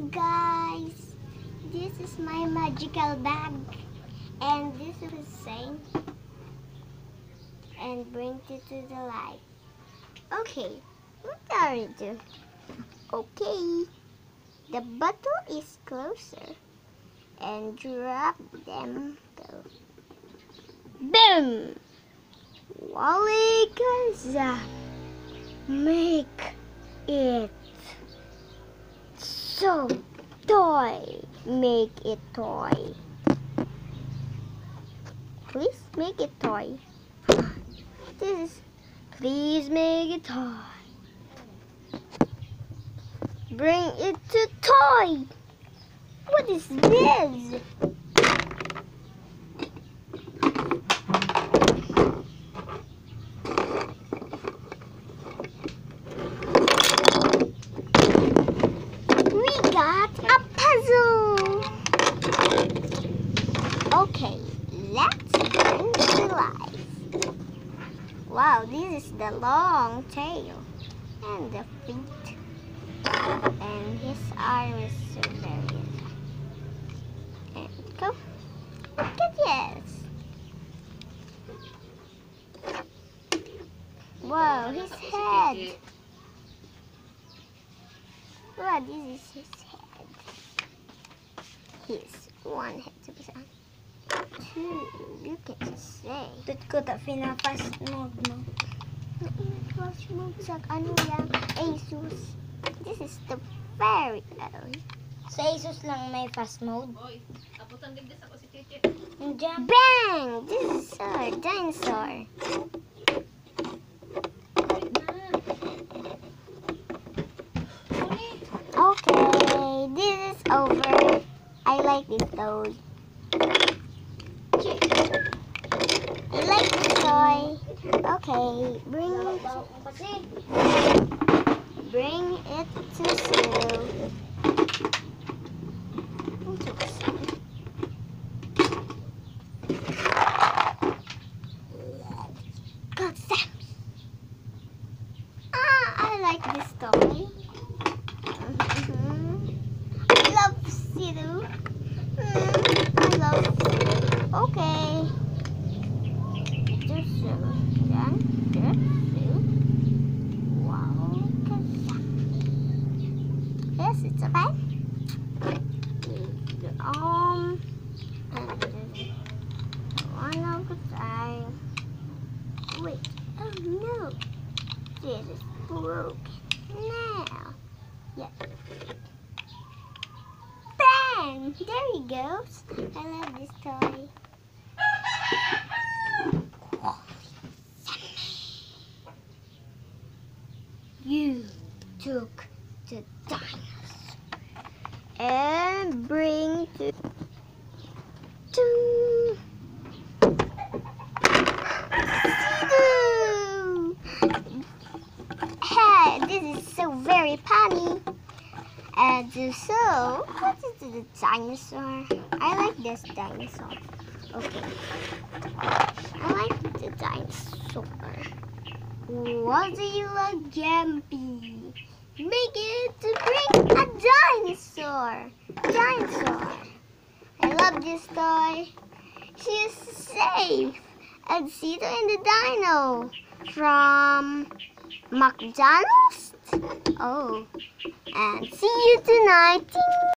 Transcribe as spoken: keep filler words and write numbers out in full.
guys, this is my magical bag, and this is the same, and bring it to the light. Okay, what are you doing? Okay, the bottle is closer, and drop them. Go. Boom! Wally Gaza, make it so toy. Make it toy. Please make it toy. This is please make it toy. Bring it to toy. What is this? We got a puzzle. Okay, let's bring it to life. Wow, this is the long tail and the feet, and his arm is so very long. And go. Look at this. Wow, his head. Wow, this is his head. His one head to be on. Two, you can say. Tut ko ta fina-fast mode mo. Fast mode sa ano yan? Asus. This is the very early. Sa Asus lang may fast mode. Boy, abutan digdas ako si Titi. Yung Jami. Bang! This is our dinosaur. Okay, this is over. I like this toy. I like this toy. Okay, bring it, bring it to zoo. Into the zoo. God, Sammy. Ah, I like this toy. I love Sidu. Mm, I love Sidu. Okay. Just so. Then, just so. Wow. Yes, it's okay. The arm. And then one of the side. Wait. Oh no. This is broken. Now. Yeah. Bang! There he goes. I love this toy. You took the dinosaur and bring to to Hey, this is so very funny. And so, what is the dinosaur? I like this dinosaur. Okay. I like the dinosaur. What do you like, Jami? Make it to bring a dinosaur. Dinosaur. I love this toy. She is safe. And see the in the dino from McDonald's. Oh. And see you tonight.